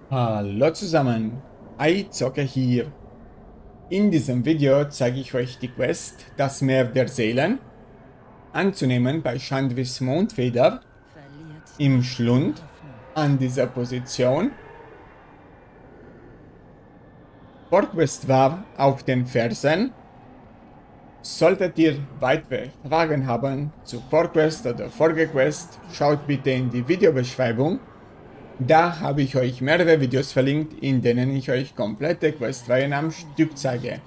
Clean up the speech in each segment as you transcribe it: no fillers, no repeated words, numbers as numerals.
Hallo zusammen, iZocker hier. In diesem Video zeige ich euch die Quest, das Meer der Seelen, anzunehmen bei Chandvis Mondfeder im Schlund an dieser Position. Vorquest war auf den Fersen. Solltet ihr weitere Fragen haben zu Vorquest oder Folgequest, schaut bitte in die Videobeschreibung. Da habe ich euch mehrere Videos verlinkt, in denen ich euch komplette Questreihen am Stück zeige.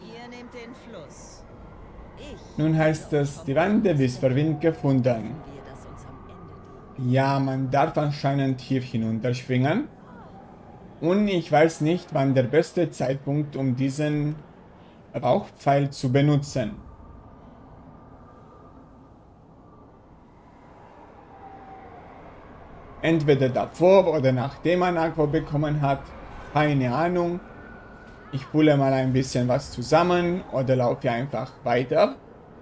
Nun heißt es, die Wand bis Verwind gefunden. Ja, man darf anscheinend hier hinunterspringen. Und ich weiß nicht, wann der beste Zeitpunkt, um diesen Rauchpfeil zu benutzen. Entweder davor oder nachdem man Aqua bekommen hat. Keine Ahnung. Ich pulle mal ein bisschen was zusammen oder laufe einfach weiter.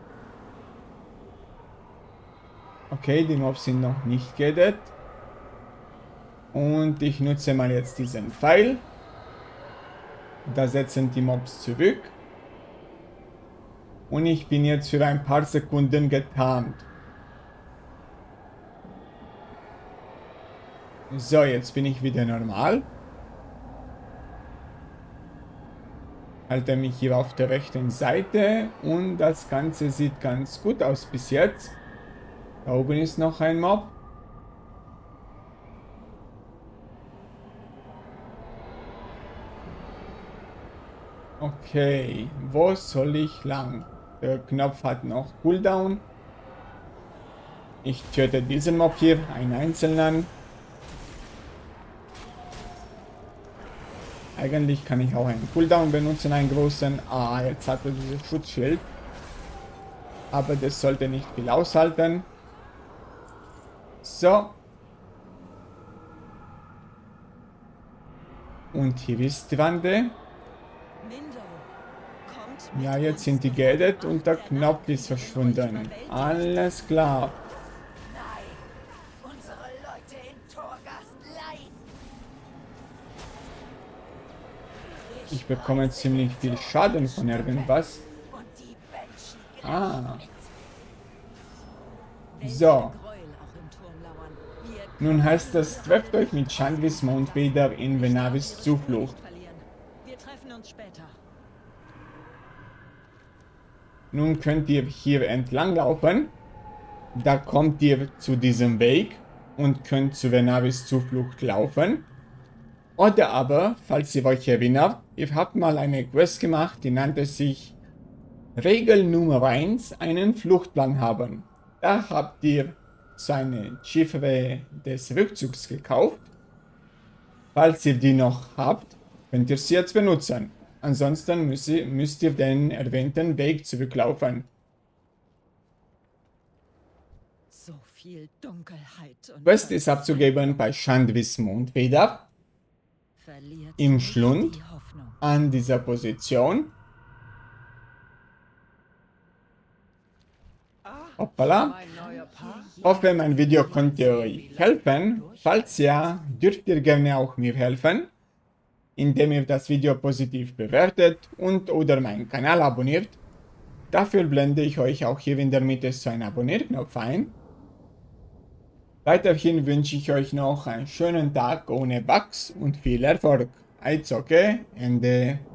Okay, die Mobs sind noch nicht geedet. Und ich nutze mal jetzt diesen Pfeil. Da setzen die Mobs zurück. Und ich bin jetzt für ein paar Sekunden getarnt. So, jetzt bin ich wieder normal. Halte mich hier auf der rechten Seite und das Ganze sieht ganz gut aus bis jetzt. Da oben ist noch ein Mob. Okay, wo soll ich lang? Der Knopf hat noch Cooldown. Ich töte diesen Mob hier, einen einzelnen. Eigentlich kann ich auch einen Cooldown benutzen, einen großen. Ah, jetzt hat er dieses Schutzschild. Aber das sollte nicht viel aushalten. So. Und hier ist die Wande. Ja, jetzt sind die geedet und der Knopf ist verschwunden. Alles klar. Ich bekomme ziemlich viel Schaden von irgendwas. Ah. So. Nun heißt es, trefft euch mit Chandvis Mondfeder in Venavis Zuflucht. Nun könnt ihr hier entlang laufen. Da kommt ihr zu diesem Weg und könnt zu Venavis Zuflucht laufen. Oder aber, falls ihr euch erinnert, ihr habt mal eine Quest gemacht, die nannte sich Regel Nummer 1, einen Fluchtplan haben. Da habt ihr so eine Chiffre des Rückzugs gekauft. Falls ihr die noch habt, könnt ihr sie jetzt benutzen. Ansonsten müsst ihr den erwähnten Weg zurücklaufen. So viel Dunkelheit und Quest ist abzugeben bei Chandvis Mondfeder im Schlund an dieser Position. Hoppala. Hoffe, mein Video konnte euch helfen. Falls ja, dürft ihr gerne auch mir helfen, indem ihr das Video positiv bewertet und oder meinen Kanal abonniert. Dafür blende ich euch auch hier in der Mitte so einen Abonnierknopf ein. Weiterhin wünsche ich euch noch einen schönen Tag ohne Bugs und viel Erfolg. iZocker, Ende.